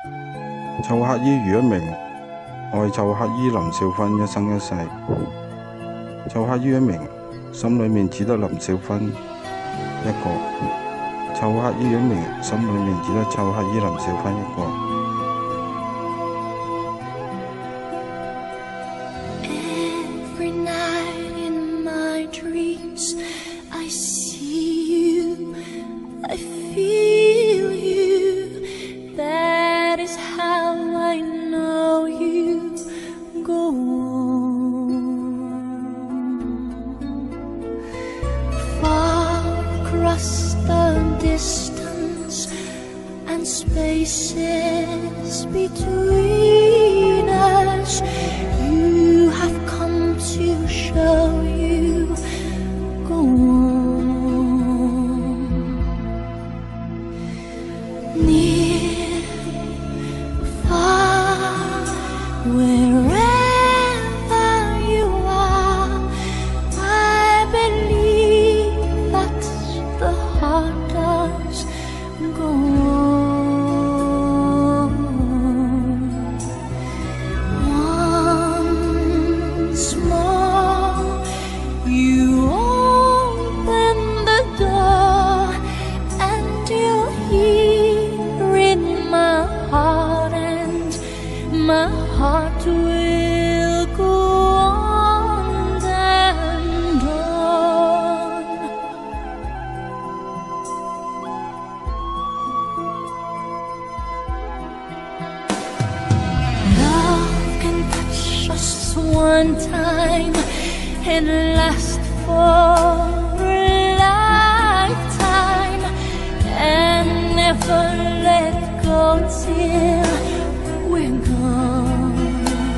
臭乞衣如一名，愛臭乞衣林少芬一生一世。臭乞衣一名，心裏面只得林少芬一個。臭乞衣一名，心裏面只得臭乞衣林少芬一個。 Every night in my dreams, I see you, I feel you. That is how I know you. Go on. Far across the distance and spaces between us, you have come to show you. Go on. Near, far, wherever you are, I believe that's the heart does. Go on. Once more, you open the door, and you're here in my heart, and my heart will go on and on. Love can touch us one time and last for a lifetime, and never let go till we're gone.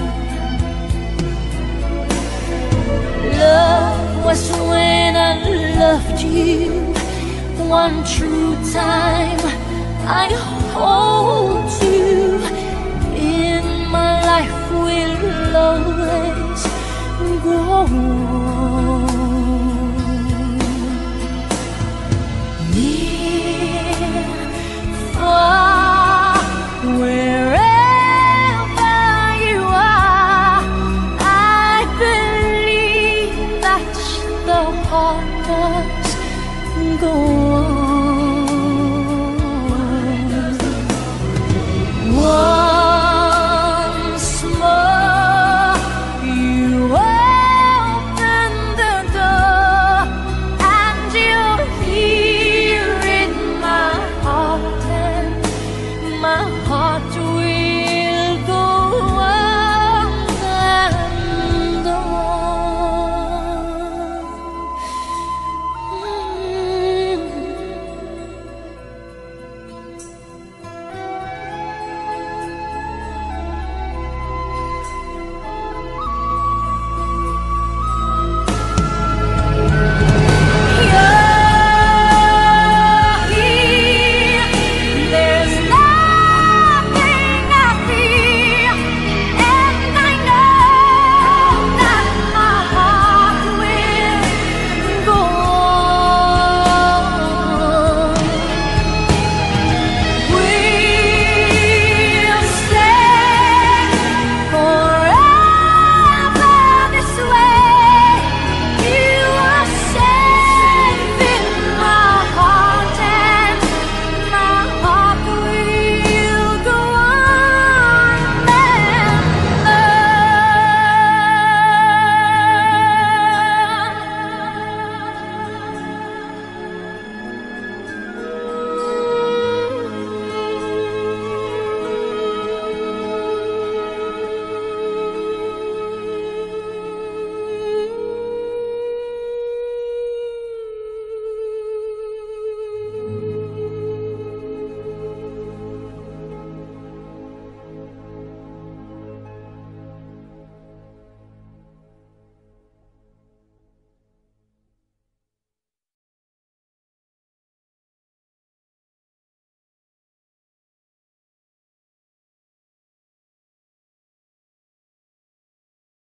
Love was when I loved you one true time. I hold you in my life, will always go on. Near, far, wherever you are, I believe that's the heart does. Go on. Once more, you open the door, and you're here in my heart, and my heart